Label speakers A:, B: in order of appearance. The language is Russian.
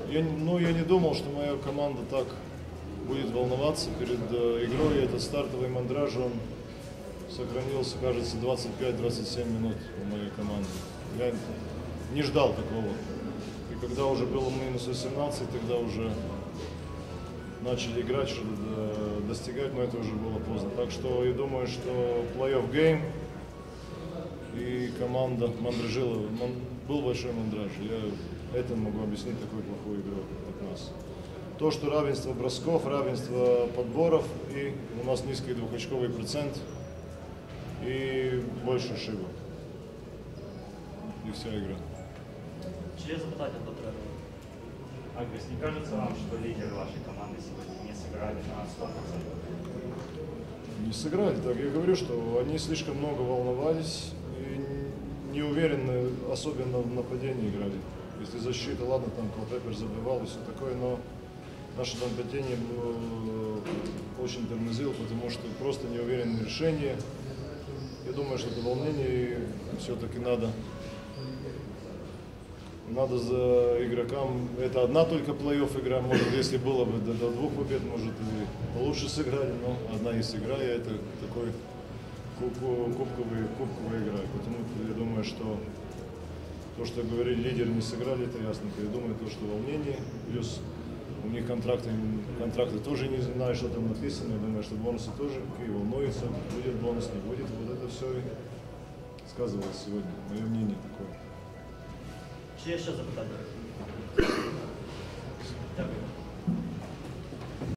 A: Я не думал, что моя команда так будет волноваться перед игрой. Этот стартовый мандраж, он сохранился, кажется, 25-27 минут у моей команды. Я не ждал такого. И когда уже было минус 18, тогда уже начали играть, что-то достигать, но это уже было поздно. Так что я думаю, что плей-офф гейм и команда мандражила, был большой мандраж. Я это могу объяснить такой плохой игрой от нас. То, что равенство бросков, равенство подборов, и у нас низкий двухочковый процент и больше ошибок. И вся игра.
B: Чи запитання до тренера?
C: Агрес, не кажется вам, что лидер вашей команды сегодня не сыграли на 100%?
A: Не сыграли, так я говорю, что они слишком много волновались и не уверенно, особенно в нападении играли. Если защита, ладно, там Колпепер забивал и все такое, но наше нападение очень тормозило, потому что просто неуверенные решения. Я думаю, что это волнение все-таки надо за игрокам. Это одна только плей-офф игра, может, если было бы до 2 побед, может, и лучше сыграли, но одна есть игра, и это такой кубковая игра. Поэтому я думаю, что то, что говорили, лидеры не сыграли, это ясно. Я думаю, то, что волнение, плюс у них контракты тоже не знаю, что там написано. Я думаю, что бонусы тоже какие волнуются, будет бонус, не будет. Вот это все и сказывалось сегодня. Мое мнение такое.
B: Чи є ще запитання? Дякую.